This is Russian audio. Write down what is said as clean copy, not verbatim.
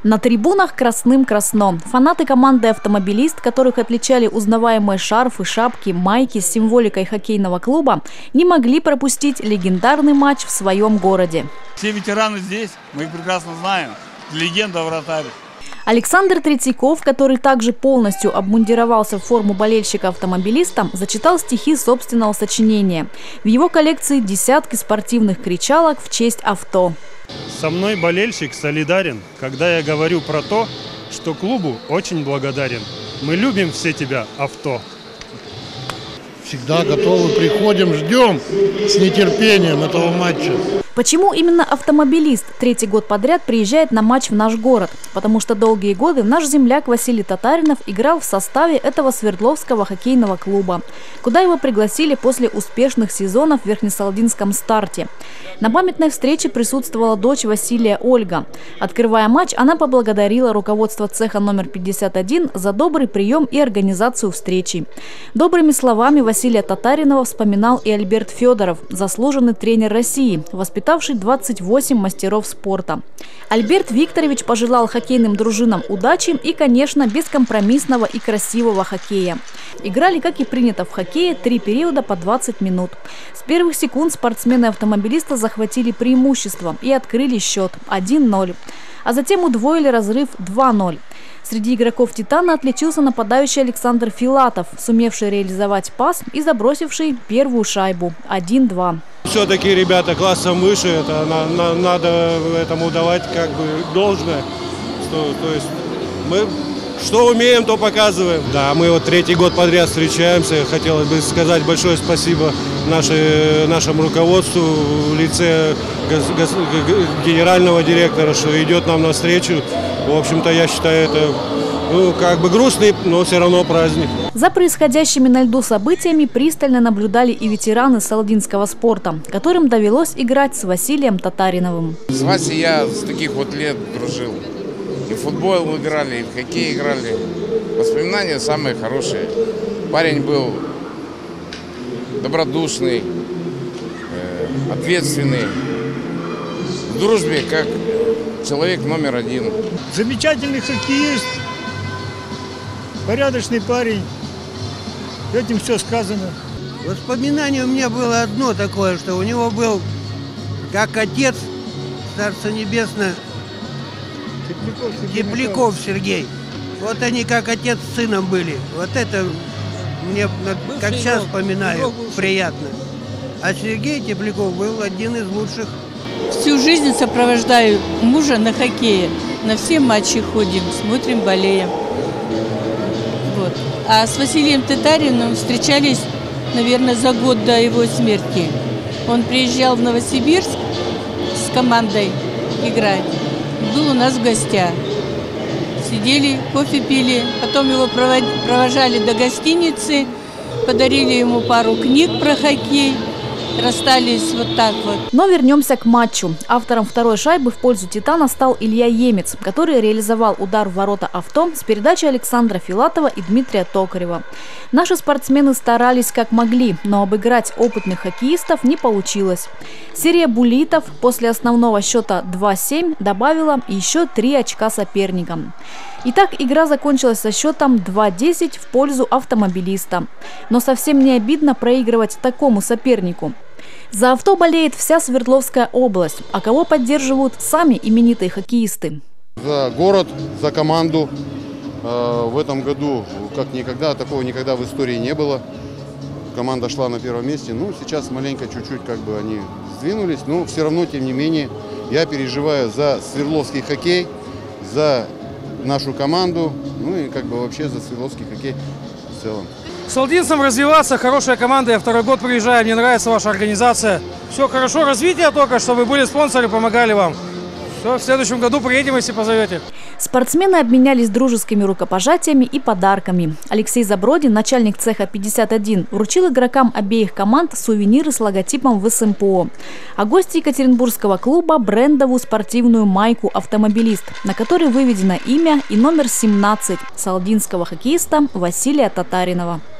На трибунах красным-красно. Фанаты команды «Автомобилист», которых отличали узнаваемые шарфы, шапки, майки с символикой хоккейного клуба, не могли пропустить легендарный матч в своем городе. Все ветераны здесь, мы их прекрасно знаем. Легенда вратарь. Александр Третьяков, который также полностью обмундировался в форму болельщика «Автомобилиста», зачитал стихи собственного сочинения. В его коллекции десятки спортивных кричалок в честь авто. Со мной болельщик солидарен, когда я говорю про то, что клубу очень благодарен. Мы любим все тебя, авто. Всегда готовы, приходим, ждем с нетерпением этого матча. Почему именно «Автомобилист» третий год подряд приезжает на матч в наш город? Потому что долгие годы наш земляк Василий Татаринов играл в составе этого Свердловского хоккейного клуба, куда его пригласили после успешных сезонов в Верхнесалдинском «Старте». На памятной встрече присутствовала дочь Василия Ольга. Открывая матч, она поблагодарила руководство цеха номер 51 за добрый прием и организацию встречи. Добрыми словами Василия Татаринова вспоминал и Альберт Федоров, заслуженный тренер России, воспитавший 28 мастеров спорта. Альберт Викторович пожелал хоккейным дружинам удачи и, конечно, бескомпромиссного и красивого хоккея. Играли, как и принято в хоккее, 3 периода по 20 минут. С первых секунд спортсмены-автомобилиста захватили преимущество и открыли счет 1-0. А затем удвоили разрыв 2-0. Среди игроков «Титана» отличился нападающий Александр Филатов, сумевший реализовать пас и забросивший первую шайбу 1-2. Все-таки ребята классом выше, это надо этому давать как бы должное. То есть мы что умеем, то показываем. Да, мы вот третий год подряд встречаемся. Хотелось бы сказать большое спасибо нашему руководству в лице генерального директора, что идет нам навстречу. В общем-то, я считаю, это как бы грустный, но все равно праздник. За происходящими на льду событиями пристально наблюдали и ветераны салдинского спорта, которым довелось играть с Василием Татариновым. С Васей я с таких вот лет дружил. И в футбол играли, и в хоккей играли. Воспоминания самые хорошие. Парень был добродушный, ответственный. В дружбе как человек номер один. Замечательный хоккеист, порядочный парень. Этим все сказано. Воспоминание у меня было одно такое, что у него был как отец, Царство Небесное, Тепляков Сергей. Вот они как отец с сыном были. Вот это мне, как сейчас вспоминаю, приятно. А Сергей Тепляков был один из лучших. Всю жизнь сопровождаю мужа на хоккее. На все матчи ходим, смотрим, болеем. Вот. А с Василием Татариновым встречались, наверное, за год до его смерти. Он приезжал в Новосибирск с командой играть. Был у нас в гостях. Сидели, кофе пили. Потом его провожали до гостиницы. Подарили ему пару книг про хоккей. Расстались вот так вот. Но вернемся к матчу. Автором второй шайбы в пользу «Титана» стал Илья Емец, который реализовал удар в ворота авто с передачи Александра Филатова и Дмитрия Токарева. Наши спортсмены старались как могли, но обыграть опытных хоккеистов не получилось. Серия буллитов после основного счета 2-7 добавила еще 3 очка соперникам. Итак, игра закончилась со счетом 2-10 в пользу «Автомобилиста». Но совсем не обидно проигрывать такому сопернику. За авто болеет вся Свердловская область, а кого поддерживают сами именитые хоккеисты. За город, за команду. В этом году, как никогда, такого никогда в истории не было. Команда шла на первом месте. Ну, сейчас маленько, чуть-чуть как бы они сдвинулись, но все равно, тем не менее, я переживаю за Свердловский хоккей, за нашу команду, ну и как бы вообще за Свердловский хоккей в целом. Салдинцам развиваться, хорошая команда, я второй год приезжаю, мне нравится ваша организация. Все хорошо, развитие только, чтобы были спонсоры, помогали вам. Все, в следующем году приедем, если позовете. Спортсмены обменялись дружескими рукопожатиями и подарками. Алексей Забродин, начальник цеха 51, вручил игрокам обеих команд сувениры с логотипом ВСМПО. А гости екатеринбургского клуба – брендовую спортивную майку «Автомобилист», на которой выведено имя и номер 17 салдинского хоккеиста Василия Татаринова.